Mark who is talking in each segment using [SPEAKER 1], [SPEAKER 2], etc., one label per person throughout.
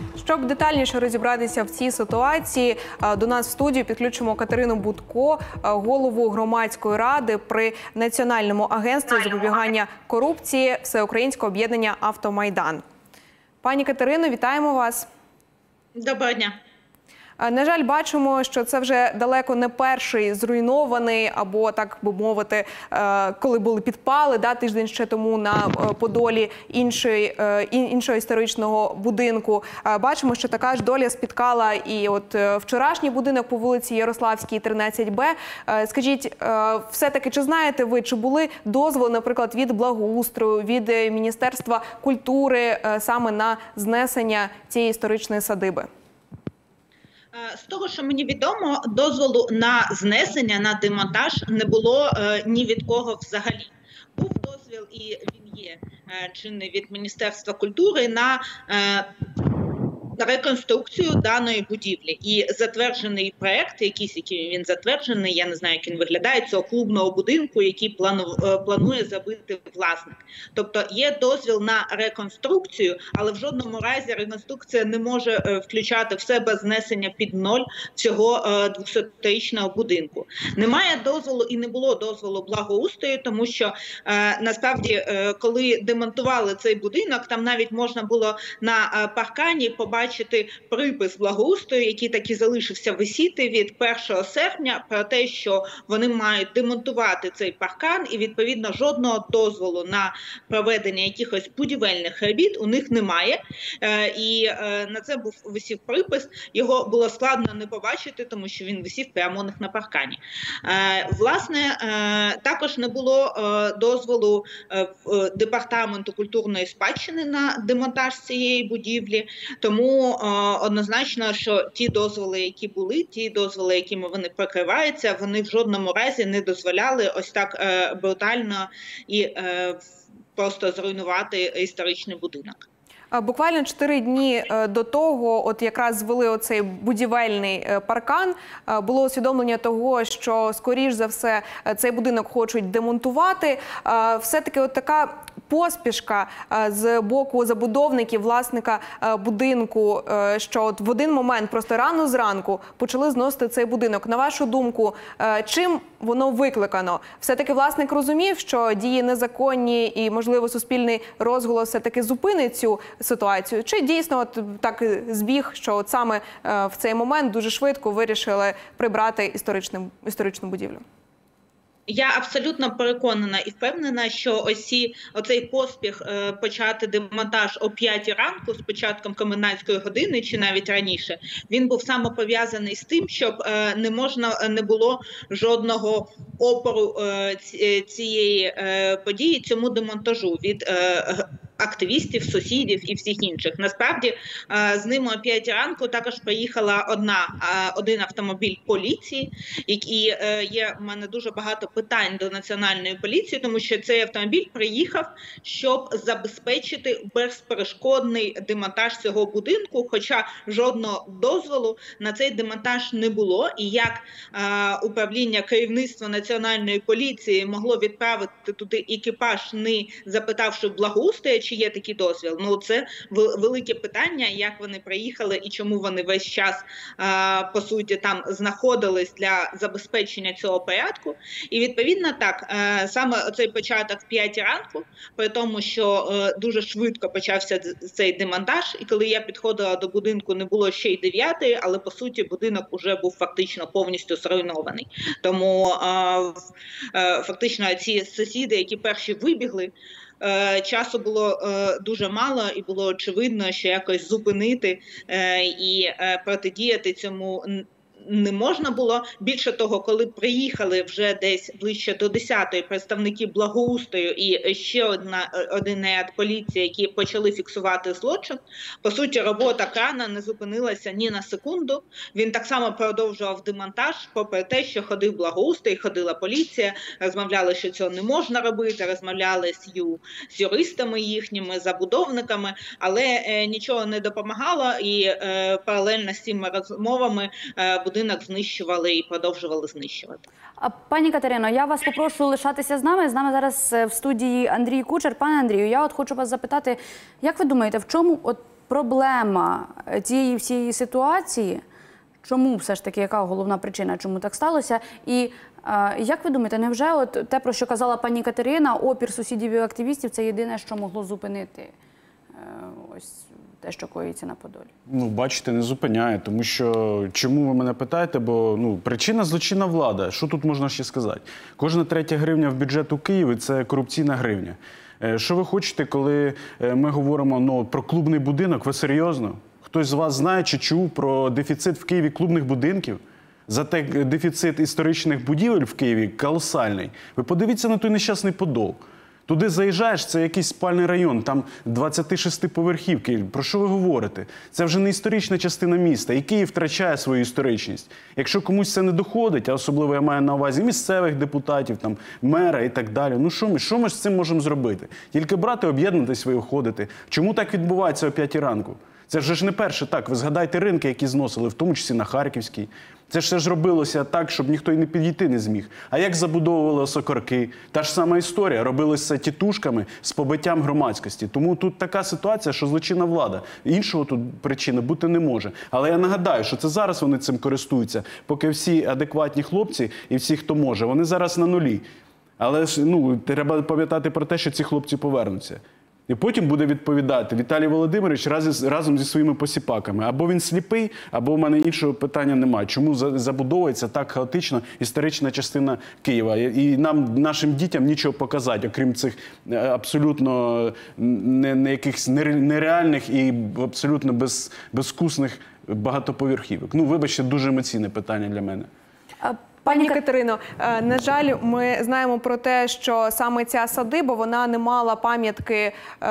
[SPEAKER 1] Щоб детальніше розібратися в цій ситуації, до нас в студію підключимо Катерину Будко, голову громадської ради при Національному агентстві запобігання корупції Всеукраїнського об'єднання «Автомайдан». Пані Катерино, вітаємо вас.
[SPEAKER 2] Доброго дня.
[SPEAKER 1] На жаль, бачимо, що це вже далеко не перший зруйнований, або, так би мовити, коли були підпали, тиждень ще тому на Подолі іншого історичного будинку. Бачимо, що така ж доля спіткала і вчорашній будинок по вулиці Ярославській, 13Б. Скажіть, все-таки, чи знаєте ви, чи були дозволи, наприклад, від благоустрою, від Міністерства культури саме на знесення цієї історичної садиби?
[SPEAKER 2] З того, що мені відомо, дозволу на знесення, на демонтаж не було ні від кого взагалі. Був дозвіл, і він є чинний, від Міністерства культури на реконструкцію даної будівлі. І затверджений проєкт, який він затверджений, я не знаю, як він виглядає, цього клубного будинку, який планує забити власник.Тобто є дозвіл на реконструкцію, але в жодному разі реконструкція не може включати в себе знесення під ноль цього 200-річного будинку. Немає дозволу і не було дозволу благоустрою, тому що насправді, коли демонтували цей будинок, там навіть можна було на паркані побачити припис благоустрою, який так і залишився висіти від 1 серпня, про те, що вони мають демонтувати цей паркан, і відповідно жодного дозволу на проведення якихось будівельних робіт у них немає. І на це висів припис, його було складно не побачити, тому що він висів прямо у них на паркані. Власне, також не було дозволу Департаменту культурної спадщини на демонтаж цієї будівлі, тому однозначно, що ті дозволи, які були, ті дозволи, якими вони прикриваються, вони в жодному разі не дозволяли ось так брутально і просто зруйнувати історичний будинок.
[SPEAKER 1] Буквально 4 дні до того, якраз звели оцей будівельний паркан, було усвідомлення того, що, скоріш за все, цей будинок хочуть демонтувати. Все-таки така поспішка з боку забудовників, власника будинку, що в один момент, просто рано зранку, почали зносити цей будинок. На вашу думку, чим воно викликано? Все-таки власник розумів, що дії незаконні і, можливо, суспільний розголос все-таки зупинить цю ситуацію? Чи дійсно так збіг, що саме в цей момент дуже швидко вирішили прибрати історичну будівлю?
[SPEAKER 2] Я абсолютно переконана і впевнена, що оцей поспіх почати демонтаж о 5 ранку з початком комендантської години, чи навіть раніше, він був саме пов'язаний з тим, щоб не було жодного опору цієї події, цьому демонтажу від активістів, сусідів і всіх інших. Насправді, з ними о 5 ранку також приїхала один автомобіль поліції, і є в мене дуже багато питань до Національної поліції, тому що цей автомобіль приїхав, щоб забезпечити безперешкодний демонтаж цього будинку, хоча жодного дозволу на цей демонтаж не було. І як управління керівництва Національної поліції могло відправити туди екіпаж, не запитавши благоустрою, чи є такий дозвіл? Ну, це велике питання, як вони приїхали і чому вони весь час, по суті, там знаходились для забезпечення цього порядку. І відповідно так, саме оцей початок в 5 ранку, при тому, що дуже швидко почався цей демонтаж, і коли я підходила до будинку, не було ще й 9, але по суті будинок уже був фактично повністю зруйнований. Тому фактично ці сусіди, які перші вибігли, часу було дуже мало, і було очевидно, що якось зупинити і протидіяти цьому не можна було. Більше того, коли приїхали вже десь ближче до 10-ї представники благоустрою і ще один наряд поліції, які почали фіксувати злочин, по суті, робота крана не зупинилася ні на секунду. Він так само продовжував демонтаж, попри те, що ходив благоустрій, ходила поліція, розмовляли, що цього не можна робити, розмовляли з юристами їхніми, забудовниками, але нічого не допомагало, і паралельно з цими розмовами будинок знищували і продовжували знищувати.
[SPEAKER 3] Пані Катерино, я вас попрошу лишатися з нами. З нами зараз в студії Андрій Кучер. Пане Андрію, я хочу вас запитати, як ви думаєте, в чому проблема цієї всієї ситуації? Чому все ж таки, яка головна причина, чому так сталося? І як ви думаєте, невже от те, про що казала пані Катерина, опір сусідів і активістів – це єдине, що могло зупинити ось те, що коїться на Подолі?
[SPEAKER 4] Ну, бачите, не зупиняє, тому що, чому ви мене питаєте, бо причина – злочинна влада. Що тут можна ще сказати? Кожна 3 гривня в бюджету Києва – це корупційна гривня. Що ви хочете, коли ми говоримо про клубний будинок? Ви серйозно? Хтось з вас знає чи чув про дефіцит в Києві клубних будинків? Зате дефіцит історичних будівель в Києві колосальний. Ви подивіться на той нещасний Подол. Туди заїжджаєш, це якийсь спальний район, там 26-поверхівки. Про що ви говорите? Це вже не історична частина міста, і Київ втрачає свою історичність. Якщо комусь це не доходить, а особливо я маю на увазі місцевих депутатів, там, мера і так далі, ну що ми з цим можемо зробити? Тільки брати, об'єднатись, виходити. Чому так відбувається о 5 ранку? Це ж не перше так. Ви згадайте ринки, які зносили, в тому числі на Харківській. Це ж все ж робилося так, щоб ніхто й не підійти не зміг. А як забудовували Осокорки? Та ж сама історія. Робилося тітушками з побиттям громадськості. Тому тут така ситуація, що злочинна влада. Іншого тут причини бути не може. Але я нагадаю, що це зараз вони цим користуються. Поки всі адекватні хлопці і всі, хто може, вони зараз на нулі. Але ж треба пам'ятати про те, що ці хлопці повернуться. І потім буде відповідати Віталій Володимирович разом зі своїми посіпаками. Або він сліпий, або в мене іншого питання немає. Чому забудовується так хаотично історична частина Києва? І нам, нашим дітям, нічого показати, окрім цих абсолютно якихось нереальних і абсолютно безвкусних багатоповерхівок. Вибачте, дуже емоційне питання для мене.
[SPEAKER 1] Пані Катерино, на жаль, ми знаємо про те, що саме ця садиба, вона не мала пам'ятки,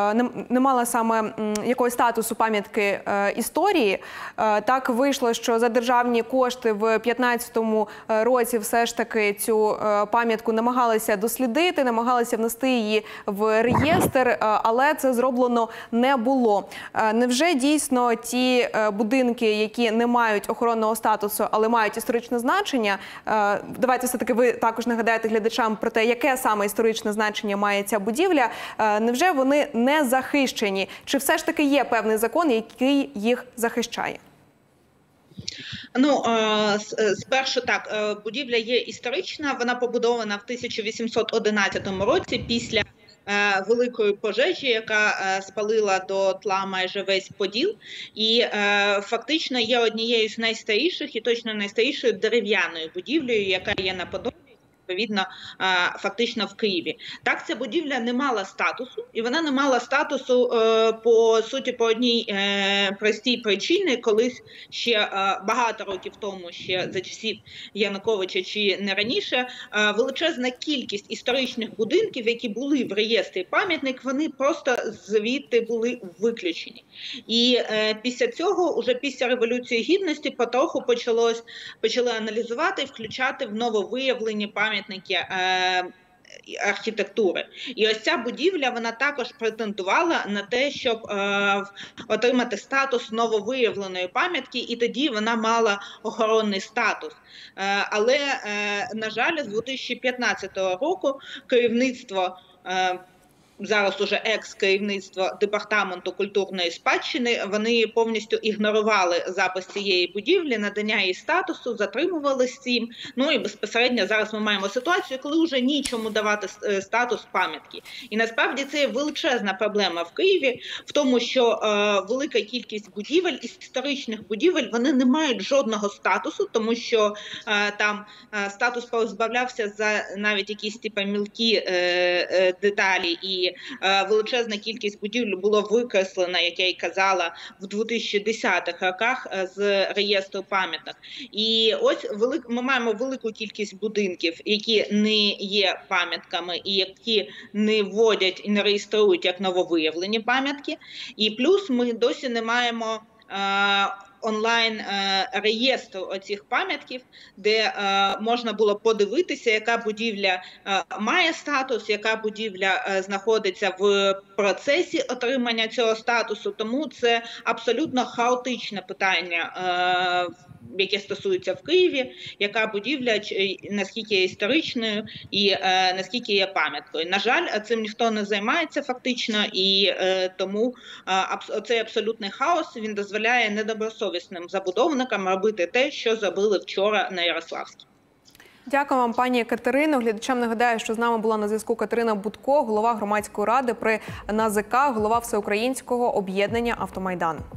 [SPEAKER 1] не мала саме якогось статусу пам'ятки історії. Так вийшло, що за державні кошти в 2015 році все ж таки цю пам'ятку намагалися дослідити, намагалися внести її в реєстр, але це зроблено не було. Невже дійсно ті будинки, які не мають охоронного статусу, але мають історичне значення, давайте все-таки ви також нагадаєте глядачам про те, яке саме історичне значення має ця будівля. Невже вони не захищені? Чи все ж таки є певний закон, який їх захищає?
[SPEAKER 2] Спершу так, будівля є історична, вона побудована в 1811 році після великої пожежі, яка спалила дотла майже весь Поділ, і фактично є однією з найстаріших і точно найстарішою дерев'яною будівлею, яка є на Подолі, відповідно, фактично в Києві. Так, ця будівля не мала статусу, і вона не мала статусу, по суті, по одній простій причині, колись ще багато років тому, ще за часів Януковича чи не раніше, величезна кількість історичних будинків, які були в реєстрі пам'ятник, вони просто звідти були виключені. І після цього, уже після Революції Гідності, потроху почали аналізувати і включати в нововиявлені пам'ятники архітектури. І ось ця будівля, вона також претендувала на те, щоб отримати статус нововиявленої пам'ятки, і тоді вона мала охоронний статус. Але, на жаль, з 2015 року керівництво зараз уже екс-керівництво Департаменту культурної спадщини, вони повністю ігнорували запис цієї будівлі, надання їй статусу, затримувалися цим. І безпосередньо зараз ми маємо ситуацію, коли вже нічому давати статус пам'ятки. І насправді це є величезна проблема в Києві, в тому, що велика кількість будівель, історичних будівель, вони не мають жодного статусу, тому що там статус позбавлявся за навіть якісь мілкі деталі, і величезна кількість будівель було викреслено, як я й казала, в 2010-х роках з реєстру пам'яток. І ось ми маємо велику кількість будинків, які не є пам'ятками і які не вводять і не реєструють як нововиявлені пам'ятки. І плюс ми досі не маємо онлайн-реєстру оцих пам'ятків, де можна було подивитися, яка будівля має статус, яка будівля знаходиться в процесі отримання цього статусу. Тому це абсолютно хаотичне питання яке стосується в Києві, яка будівля наскільки є історичною і наскільки є пам'яткою. На жаль, цим ніхто не займається фактично, і тому цей абсолютний хаос, він дозволяє недобросовісним забудовникам робити те, що зробили вчора на Ярославській.
[SPEAKER 1] Дякую вам, пані Катерино. Глядачам нагадаю, що з нами була на зв'язку Катерина Бутко, голова громадської ради при НАЗК, голова Всеукраїнського об'єднання «Автомайдан».